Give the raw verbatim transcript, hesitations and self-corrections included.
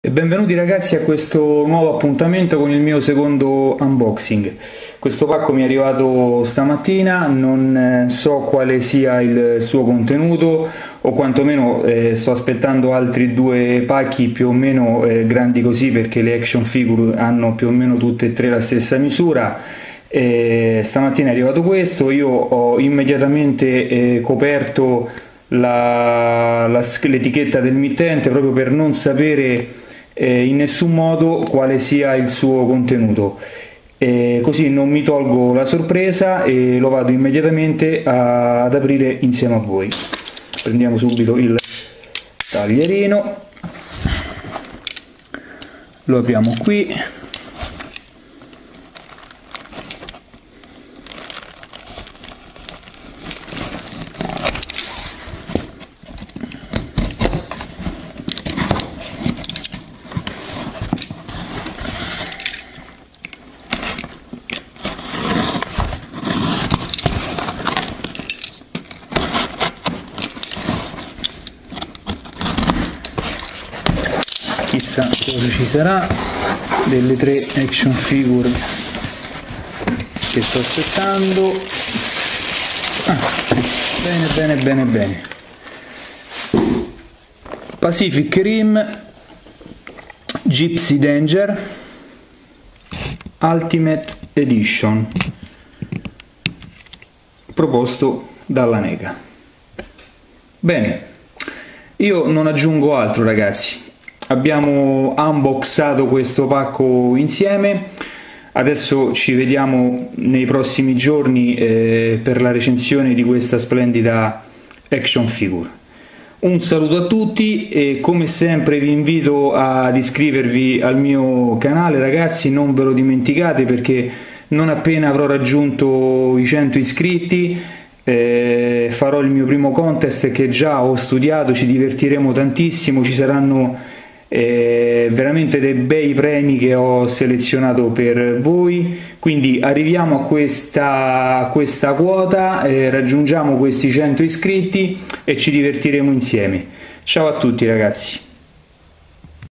E benvenuti ragazzi a questo nuovo appuntamento con il mio secondo unboxing. Questo pacco mi è arrivato stamattina, non so quale sia il suo contenuto o quantomeno eh, sto aspettando altri due pacchi più o meno eh, grandi così, perché le action figure hanno più o meno tutte e tre la stessa misura. E stamattina è arrivato questo, io ho immediatamente eh, coperto la, la, l'etichetta del mittente proprio per non sapere Eh, in nessun modo quale sia il suo contenuto, eh, così non mi tolgo la sorpresa e lo vado immediatamente a, ad aprire insieme a voi. Prendiamo subito il taglierino, lo apriamo qui. Chissà cosa ci sarà delle tre action figure che sto aspettando. Ah, bene bene bene bene. Pacific Rim Gypsy Danger Ultimate Edition, proposto dalla NECA. Bene, io non aggiungo altro ragazzi. Abbiamo unboxato questo pacco insieme, adesso ci vediamo nei prossimi giorni eh, per la recensione di questa splendida action figure. Un saluto a tutti e come sempre vi invito ad iscrivervi al mio canale ragazzi, non ve lo dimenticate, perché non appena avrò raggiunto i cento iscritti eh, farò il mio primo contest che già ho studiato, ci divertiremo tantissimo, ci saranno Eh, veramente dei bei premi che ho selezionato per voi, quindi arriviamo a questa, a questa quota, eh, raggiungiamo questi cento iscritti e ci divertiremo insieme. Ciao a tutti ragazzi.